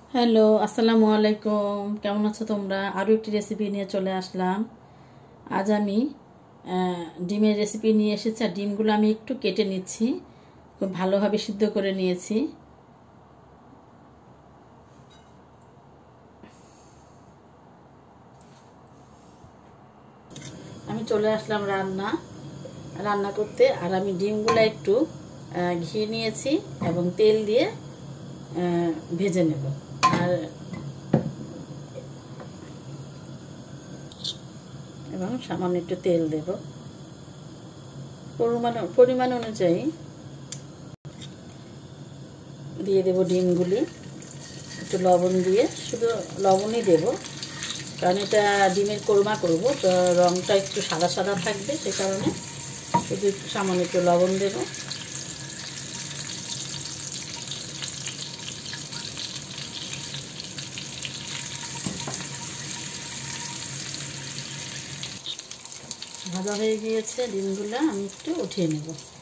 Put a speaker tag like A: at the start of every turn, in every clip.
A: Hello, আসসালামু আলাইকুম। কেমন আছো তোমরা? আরও একটি রেসিপি নিয়ে চলে আসলাম। আজ আমি ডিমের রেসিপি নিয়ে এসেছি। আর ডিমগুলো আমি একটু কেটে নিচ্ছি, খুব ভালোভাবে সিদ্ধ করে নিয়েছি। আমি চলে আসলাম রান্না করতে। আর আমি ডিমগুলো একটু ঘি নিয়েছি এবং তেল দিয়ে ভেজে নেব। আর এবং সামান্য একটু তেল দেব পরিমাণ অনুযায়ী দিয়ে দেব ডিমগুলি। একটু লবণ দিয়ে, শুধু লবণই দেব, কারণ এটা ডিমের কোরমা করব, তো রঙটা একটু সাদা সাদা থাকবে, সে কারণে শুধু একটু সামান্য একটু লবণ দেব। ভাজা হয়ে গিয়েছে ডিমগুলো, আমি একটু উঠিয়ে নেব।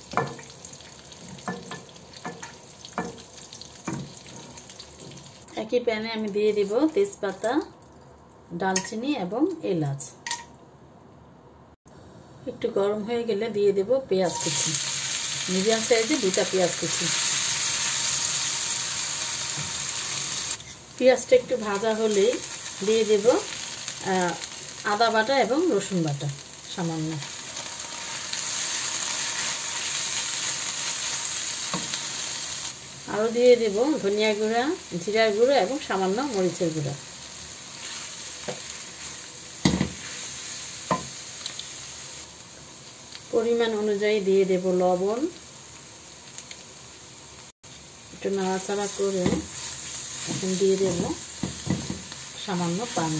A: একই প্যানে আমি দিয়ে দেব তেজপাতা, দারচিনি এবং এলাচ। একটু গরম হয়ে গেলে দিয়ে দেব পেঁয়াজ কুচি, মিডিয়াম সাইজে 2টা পেঁয়াজ কুচি। পেঁয়াজটা একটু ভাজা হলেই দিয়ে দেব আদা বাটা এবং রসুন বাটা সামান্য। আরও দিয়ে দেব ধনিয়া গুঁড়া, জিরার গুঁড়ো এবং সামান্য মরিচের গুঁড়া। পরিমাণ অনুযায়ী দিয়ে দেব লবণ। একটু নাড়াচাড়া করে এখন দিয়ে দেব সামান্য পানি।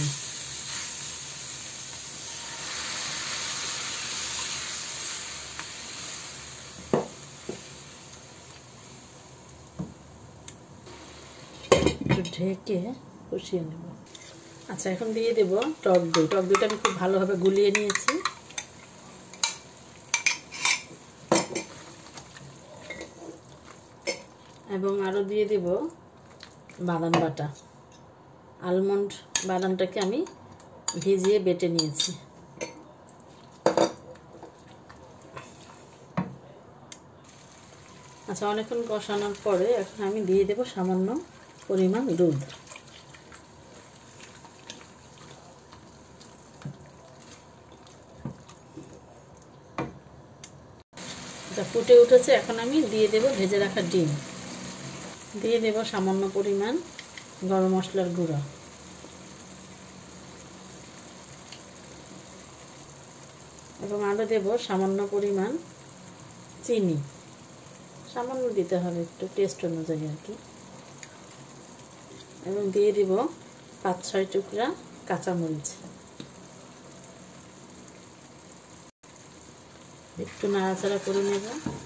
A: একটু ঢেকে কষিয়ে নেব। আচ্ছা, এখন দিয়ে দেব টক দই। টক দইটা আমি খুব ভালোভাবে গুলিয়ে নিয়েছি। এবং আরও দিয়ে দেব বাদাম বাটা। আলমন্ড বাদামটাকে আমি ভিজিয়ে বেটে নিয়েছি। আচ্ছা, অনেকক্ষণ কষানোর পরে এখন আমি দিয়ে দেব সামান্য পরিমাণ দুধ। এটা ফুটে উঠেছে, এখন আমি দিয়ে দেব ভেজে রাখা ডিম। দিয়ে দেব সামান্য পরিমাণ গরম মশলার গুঁড়া এবং আরও দেব সামান্য পরিমাণ চিনি। সামান্য দিতে হবে, একটু টেস্ট অনুযায়ী আর কি। এবং দিয়ে দেব 5-6 টুকরা কাঁচামরিচ। একটু নাড়াচাড়া করে নেব।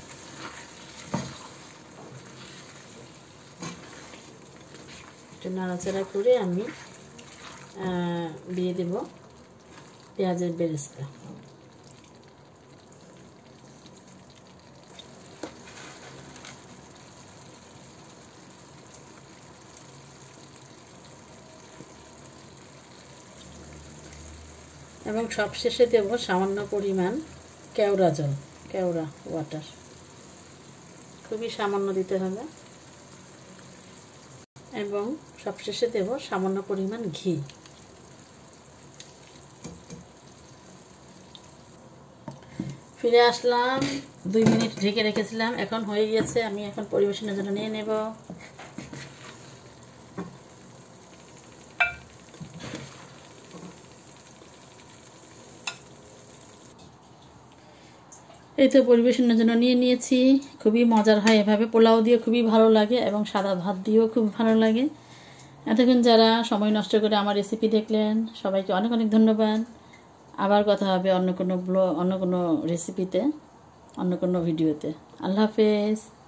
A: একটু নাড়াচাড়া করে আমি দিয়ে দেব পেঁয়াজের বেরেস্তা। এবং সবশেষে দেব সামান্য পরিমাণ কেওড়া জল, কেওড়া ওয়াটার। খুবই সামান্য দিতে হবে। এবং সবশেষে দেব সামান্য পরিমাণ ঘি। ফিরে আসলাম, 2 মিনিট ঢেকে রেখেছিলাম, এখন হয়ে গিয়েছে। আমি এখন পরিবেশনের জন্য নিয়ে নেব। এই তো পরিবেশনের জন্য নিয়ে নিয়েছি। খুবই মজার হয় এভাবে, পোলাও দিয়ে খুবই ভালো লাগে এবং সাদা ভাত দিয়েও খুব ভালো লাগে। এতক্ষণ যারা সময় নষ্ট করে আমার রেসিপি দেখলেন, সবাইকে অনেক অনেক ধন্যবাদ। আবার কথা হবে অন্য কোনো রেসিপিতে, অন্য কোনো ভিডিওতে। আল্লাহ হাফেজ।